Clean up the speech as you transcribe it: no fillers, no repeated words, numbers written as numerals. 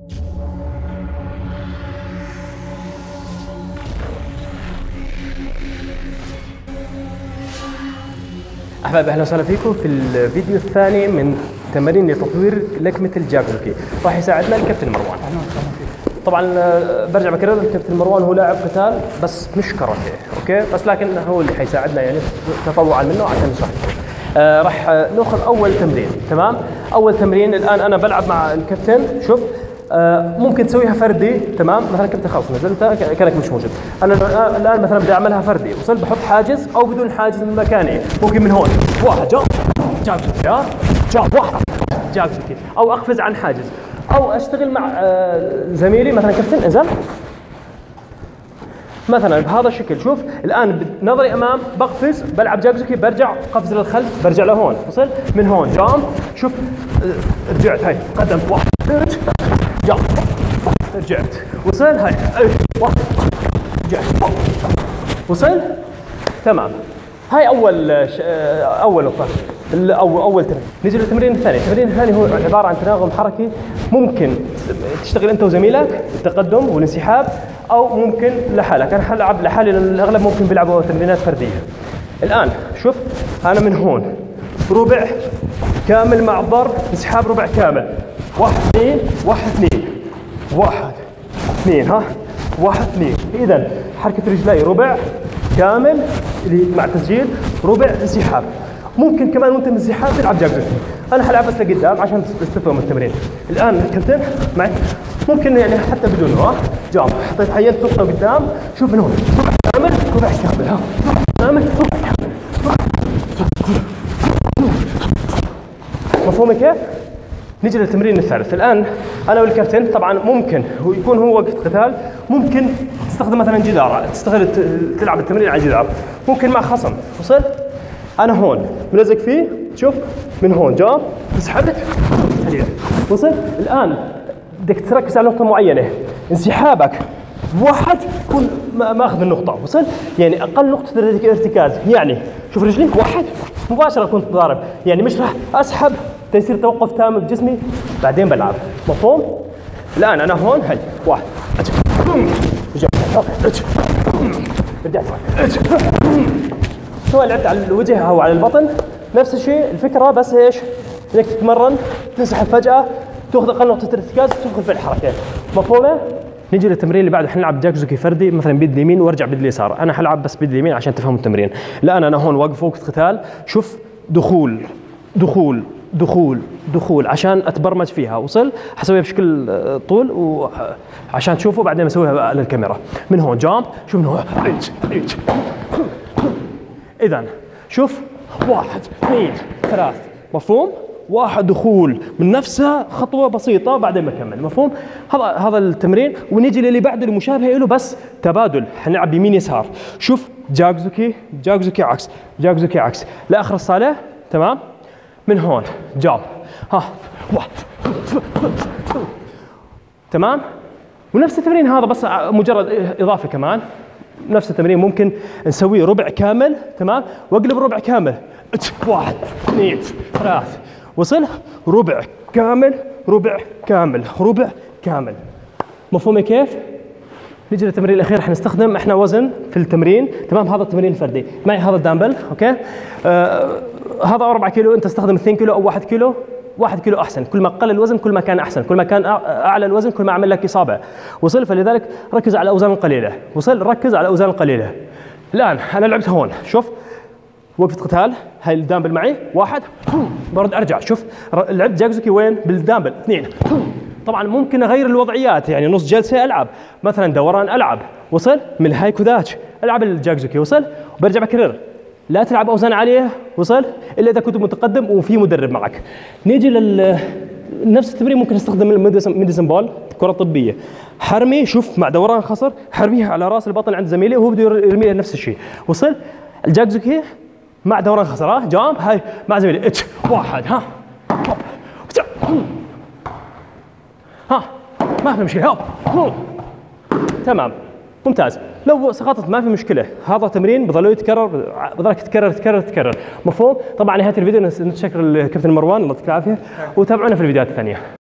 احبابي اهلا وسهلا فيكم في الفيديو الثاني من تمارين لتطوير لكمه الجاكوزوكي. راح يساعدنا الكابتن مروان. طبعا برجع بكرر، الكابتن مروان هو لاعب قتال بس مش كاراتيه، اوكي، بس لكن هو اللي حيساعدنا يعني تطوعا منه عشان نشرح لكم. راح ناخذ اول تمرين. تمام، اول تمرين الان انا بلعب مع الكابتن. شوف ممكن تسويها فردي. تمام، مثلا كابتن خلاص نزلت كانك مش موجود. انا الان مثلا بدي اعملها فردي، وصل بحط حاجز او بدون حاجز من مكاني. ممكن من هون واحد جاب جاب واحد جاب، او اقفز عن حاجز، او اشتغل مع زميلي مثلا كابتن انزل مثلا بهذا الشكل. شوف الان نظري امام بقفز بلعب جاكوزوكي، برجع قفز للخلف برجع لهون، وصل من هون جامب. شوف رجعت، هاي قدمت واحد جامب رجعت، وصل هاي واحد رجعت وصل. تمام، هاي اول نقطه، اول تمرين. نجي للتمرين الثاني. التمرين الثاني هو عباره عن تناغم حركي. ممكن تشتغل انت وزميلك التقدم والانسحاب، او ممكن لحالك. انا حلعب لحالي لان الاغلب ممكن بيلعبوا تمرينات فرديه. الان شوف انا من هون ربع كامل مع الضرب، انسحاب ربع كامل، واحد اثنين واحد اثنين واحد اثنين، ها واحد اثنين. اذا حركه رجلي ربع كامل اللي مع تسجيل، ربع انسحاب. ممكن كمان وانت من الانسحاب تلعب جاكوزوكي. انا حلعب بس لقدام عشان تستفهم التمرين. الان الكابتن معي ممكن يعني حتى بدون جامب، حطيت حيلت نقطه قدام. شوف من هون ربع كامل ربع كامل، ها كامل ربع كامل. مفهوم كيف؟ نيجي للتمرين الثالث. الان انا والكابتن طبعا ممكن يكون هو وقت قتال، ممكن تستخدم مثلا جدار، تلعب التمرين على جدار، ممكن مع خصم. وصل انا هون ملزق فيه، شوف من هون جاب تسحبت سريع. وصل الان بدك تركز على نقطه معينه، انسحابك واحد تكون ماخذ النقطه. وصل يعني اقل نقطه ارتكاز، يعني شوف رجلي واحد مباشره كنت ضارب، يعني مش راح اسحب تيصير توقف تام بجسمي بعدين بلعب. مفهوم؟ الان انا هون هي واحد رجعت سواء لعبت على الوجه او على البطن نفس الشيء الفكره، بس ايش؟ انك تتمرن تنسحب فجاه، تاخذ اقل نقطه ارتكاز تدخل في الحركه. مفهومه؟ نيجي للتمرين اللي بعده. حنلعب جاكوزوكي فردي، مثلا بيد اليمين وارجع بيد اليسار. انا حلعب بس بيد اليمين عشان تفهموا التمرين. الان انا هون واقف وقت قتال، شوف دخول دخول دخول دخول عشان اتبرمج فيها. وصل حسويها بشكل طول وعشان تشوفوا بعدين بسويها للكاميرا. من هون جامب، شوف من هون اذا شوف واحد اثنين ثلاث. مفهوم؟ واحد دخول من نفسها خطوه بسيطه بعدين بكمل. مفهوم؟ هذا التمرين. ونيجي للي بعده المشابه له بس تبادل، حنلعب يمين يسار. شوف جاكوزوكي جاكوزوكي عكس جاكوزوكي عكس لاخر الصاله. تمام، من هون جاب، ها واحد تمام. ونفس التمرين هذا بس مجرد اضافه كمان. نفس التمرين ممكن نسويه ربع كامل. تمام، واقلب ربع كامل، واحد اثنين ثلاث. وصل ربع كامل ربع كامل ربع كامل. مفهوم كيف؟ نيجي للتمرين الاخير. حنستخدم احنا وزن في التمرين. تمام، هذا التمرين الفردي. معي هذا الدامبل، اوكي، هذا 4 كيلو، انت استخدم 2 كيلو او 1 كيلو. 1 كيلو احسن، كل ما قل الوزن كل ما كان احسن، كل ما كان اعلى الوزن كل ما عمل لك اصابه. وصل؟ فلذلك ركز على اوزان قليله. وصل؟ ركز على اوزان قليله. الان انا لعبت هون، شوف وقفت قتال، هاي الدامبل معي، واحد برد ارجع. شوف لعبت جاكوزوكي وين؟ بالدامبل. اثنين. طبعا ممكن اغير الوضعيات، يعني نص جلسه العب مثلا دوران العب. وصل؟ من هاي كوذاش العب الجاكوزوكي. وصل؟ وبرجع بكرر. لا تلعب اوزان عاليه. وصل؟ الا اذا كنت متقدم وفي مدرب معك. نيجي نفس التمرين ممكن نستخدم الميديسن بول، كره طبيه. حرمي، شوف مع دوران خصر حرميها على راس البطن عند زميلي وهو بده يرميها نفس الشيء. وصل؟ الجاكوزوكي مع دوران خصر، جامب، هاي مع زميلي، واحد، ها ها ما في مشكله، هوب تمام ممتاز. لو سقطت ما في مشكله، هذا تمرين بضل يتكرر، بضلك تكرر. مفهوم؟ طبعا نهايه الفيديو نشكر الكابتن مروان، الله يعطيك العافيه، وتابعونا في الفيديوهات الثانيه.